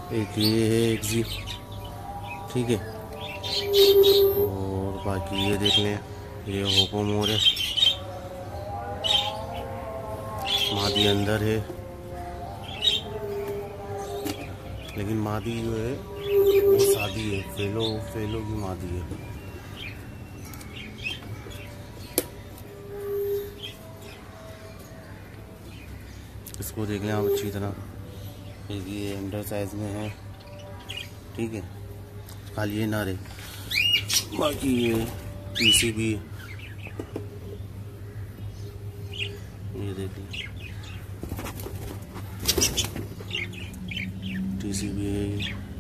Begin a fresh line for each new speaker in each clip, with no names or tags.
एक ये है एक जी, ठीक है। और बाकी ये देख लें, ये होगो मोर है, मादी अंदर है, लेकिन मादी जो है वो सादी है, फेलो की मादी है। इसको देख लें आप अच्छी तरह, ये अंडर साइज में है, ठीक है। खाली ये ना रहे, बाकी ये पीसी भी है, ये देखिए टीसी भी है।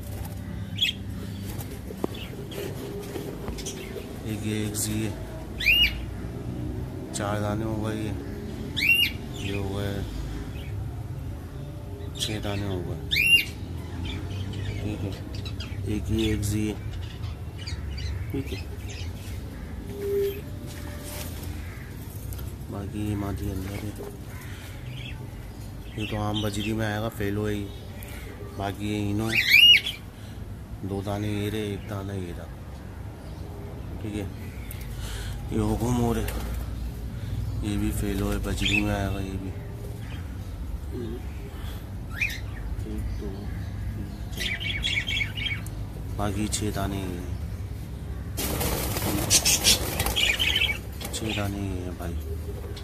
ये एक जी है, 4 दाने हो गए, ये हो गए 6 दाने हो गए, ठीक है। एक ये एक जी है, ठीक है। बाकी ये मादी अंदर है, ये तो आम बजरी में आएगा, फेलो है ये। बाकी ये इनो है, 2 दाने ये रहे, 1 दाना ये रहा, ठीक है। ये होगो मोर है, ये भी फेलो है, बजरी में आएगा ये भी। 1 2 3 4, बाकी 6 दाने ये हैं, 6 दाने ये हैं भाई।